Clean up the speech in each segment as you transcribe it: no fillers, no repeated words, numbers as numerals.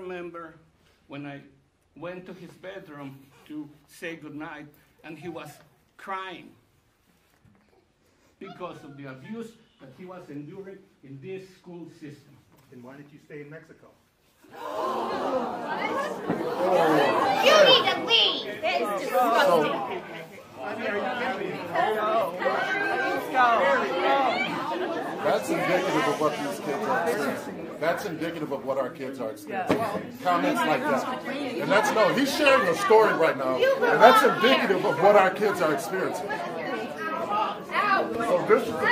remember when I went to his bedroom to say goodnight, and he was crying because of the abuse that he was enduring in this school system. Then why did you stay in Mexico? You need to leave. That is disgusting. That's indicative of what these kids are experiencing. That's indicative of what our kids are experiencing. Comments like that. And that's, no, he's sharing a story right now. And that's indicative of what our kids are experiencing. So this is the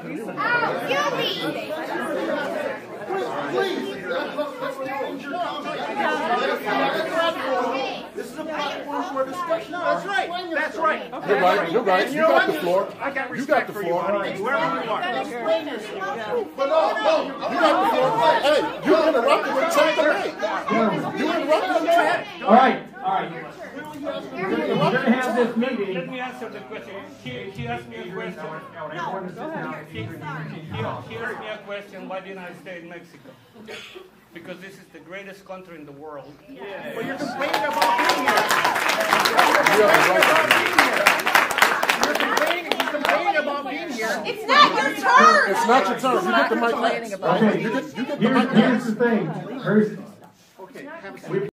This is a platform for discussion. No, that's right. That's right. You're right. You're right. You got the floor. I got You got respect the for you, floor. honey. Wherever you are. But no, you got the floor. Hey, you interrupted with check the night. You interrupted with check. All right. We're going to have this meeting. Let me answer the question. He asked me a question. He asked me a question, why didn't I stay in Mexico? Because this is the greatest country in the world. Yeah. Well, you're complaining about being here. You're complaining about being here. It's not your turn. It's not your turn. You get the mic next. Okay. You get the mic next. Here's the thing. Okay.